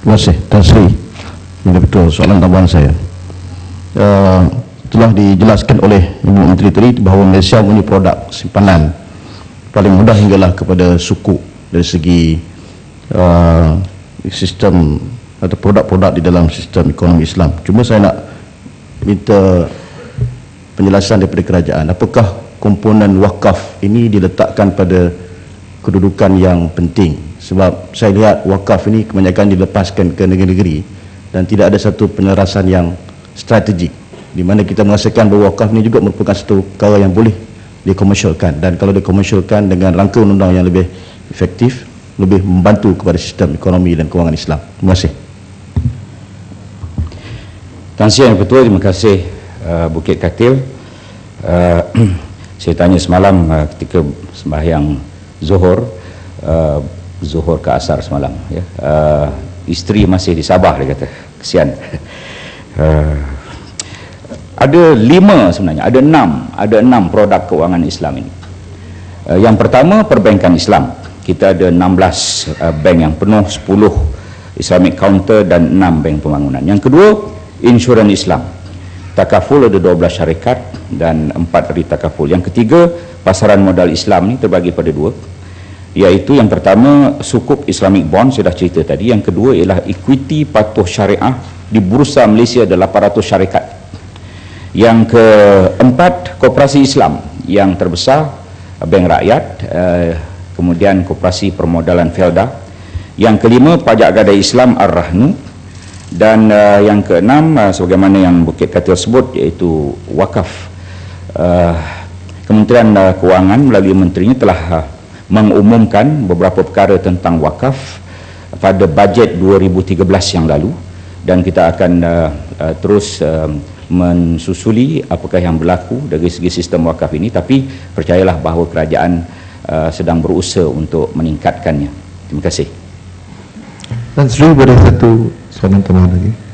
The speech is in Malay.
Terima kasih, Tan Sri. Ini betul soalan tambahan saya. Telah dijelaskan oleh Ibu Menteri tadi bahawa Malaysia mempunyai produk simpanan paling mudah hinggalah kepada suku dari segi sistem atau produk-produk di dalam sistem ekonomi Islam. Cuma saya nak minta penjelasan daripada kerajaan, apakah komponen wakaf ini diletakkan pada kedudukan yang penting? Sebab saya lihat wakaf ini kebanyakan dilepaskan ke negeri-negeri dan tidak ada satu penyelarasan yang strategik, di mana kita merasakan bahawa wakaf ini juga merupakan satu perkara yang boleh dikomersialkan, dan kalau dikomersialkan dengan rangka undang-undang yang lebih efektif, lebih membantu kepada sistem ekonomi dan kewangan Islam. Terima kasih. Tan Sri yang Ketua, terima kasih Bukit Katil. Saya tanya semalam ketika sembahyang Zuhur, Zuhur ke Asar semalam, ya, isteri masih di Sabah, dia kata, kesian. Ada 5 sebenarnya, ada enam produk keuangan Islam ini. Yang pertama, perbankan Islam. Kita ada 16 bank yang penuh, 10 Islamic Counter dan 6 bank pembangunan. Yang kedua, insurans Islam. Takaful ada 12 syarikat dan 4 dari takaful. Yang ketiga, pasaran modal Islam ini terbagi pada 2, iaitu yang pertama sukuk Islamic Bond, saya dah cerita tadi. Yang kedua ialah equity patuh syariah. Di Bursa Malaysia ada 800 syarikat. Yang keempat, koperasi Islam yang terbesar, Bank Rakyat, kemudian koperasi permodalan Felda. Yang kelima, pajak gadai Islam Ar-Rahnu, dan yang keenam, sebagaimana yang Bukit Katil sebut, iaitu wakaf. Kementerian Kewangan melalui menterinya telah mengumumkan beberapa perkara tentang wakaf pada bajet 2013 yang lalu, dan kita akan terus mensusuli apakah yang berlaku dari segi sistem wakaf ini. Tapi percayalah bahawa kerajaan sedang berusaha untuk meningkatkannya. Terima kasih. Dan Sri, boleh satu soalan tambahan lagi?